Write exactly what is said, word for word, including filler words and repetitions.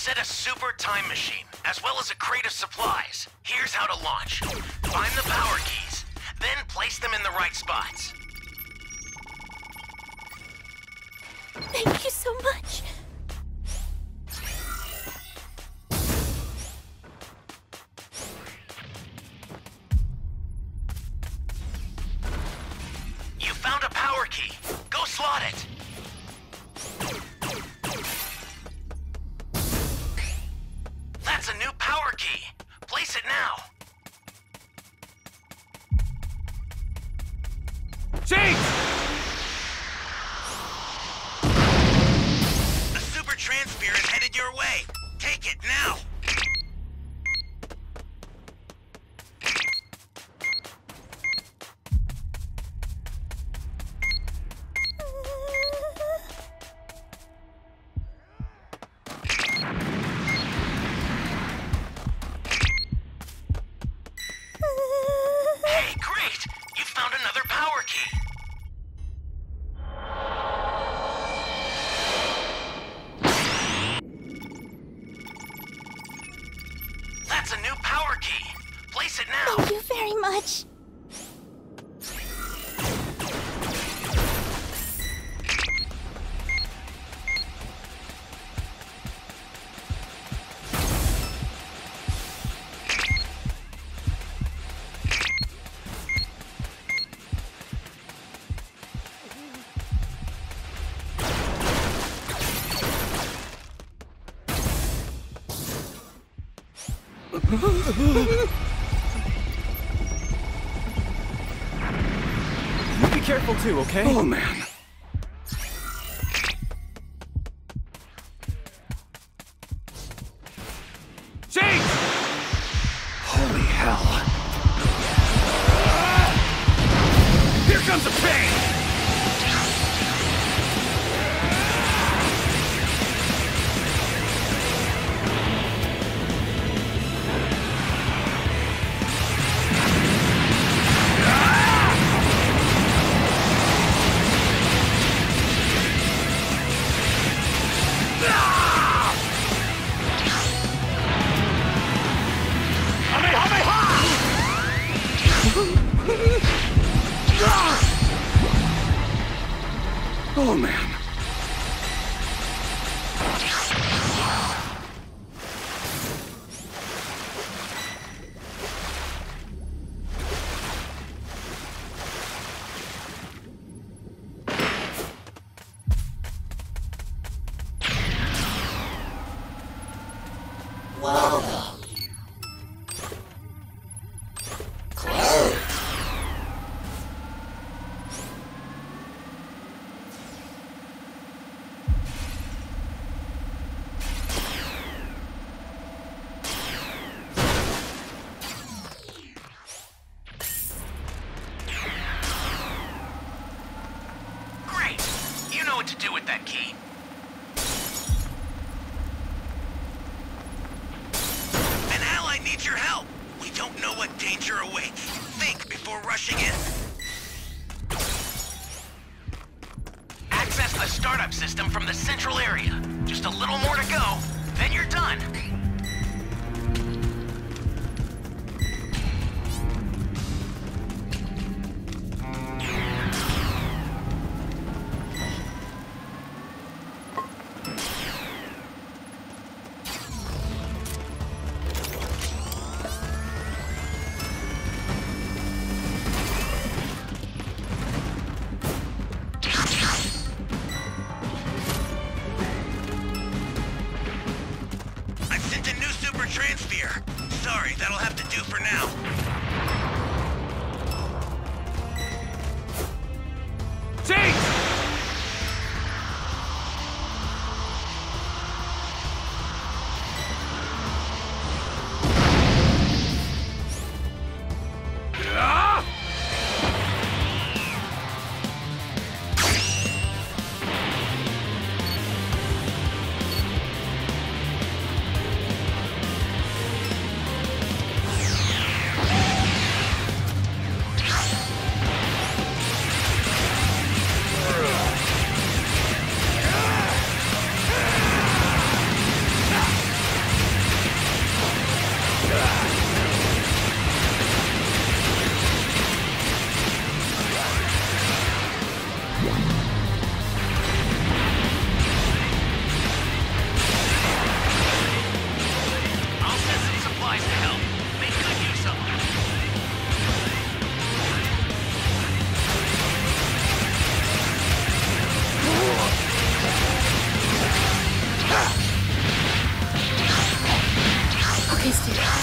set a super time machine, as well as a crate of supplies. Here's how to launch. Find the power keys, then place them in the right spots. Thank you so much. You found a power key. Go slot it. That's a new power key. Place it now. James! A super transphere is headed your way. Take it now. Hey, great! You found another power key. That's a new power key. Place it now. Thank you very much. You be careful too, okay? Oh, man. James! Holy hell. Here comes the pain! Oh, man. Great! You know what to do with that key. An ally needs your help. We don't know what danger awaits. Think before rushing in. Access the startup system from the central area. Just a little more to go, then you're done. I've sent a new super transphere. Sorry, that'll have to do for now. James! Ah! Stay serious.